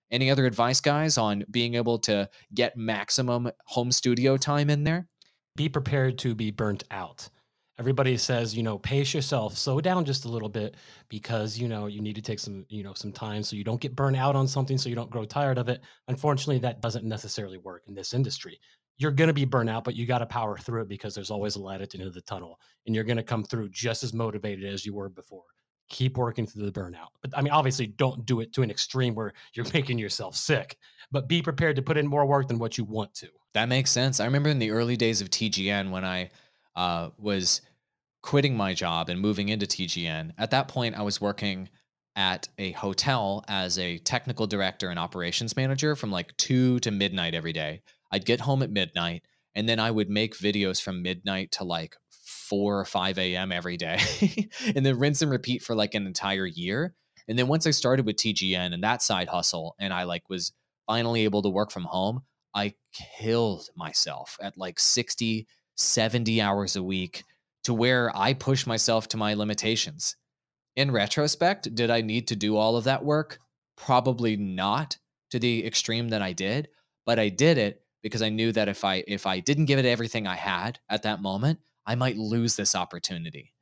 Any other advice, guys, on being able to get maximum home studio time in there? Be prepared to be burnt out. Everybody says, pace yourself, slow down just a little bit because, you need to take some time so you don't get burnt out on something, so you don't grow tired of it. Unfortunately, that doesn't necessarily work in this industry. You're going to be burnt out, but you got to power through it because there's always a light at the end of the tunnel and you're going to come through just as motivated as you were before. Keep working through the burnout. But I mean, obviously, don't do it to an extreme where you're making yourself sick, but be prepared to put in more work than what you want to. That makes sense. I remember in the early days of TGN when I was quitting my job and moving into TGN. At that point, I was working at a hotel as a technical director and operations manager from like 2 to midnight every day. I'd get home at midnight and then I would make videos from midnight to like 4 or 5 a.m. every day and then rinse and repeat for like an entire year. And then once I started with TGN and that side hustle and I like was finally able to work from home, I killed myself at like 60, 70 hours a week to where I push myself to my limitations. In retrospect, did I need to do all of that work? Probably not to the extreme that I did, but I did it because I knew that if I didn't give it everything I had at that moment, I might lose this opportunity.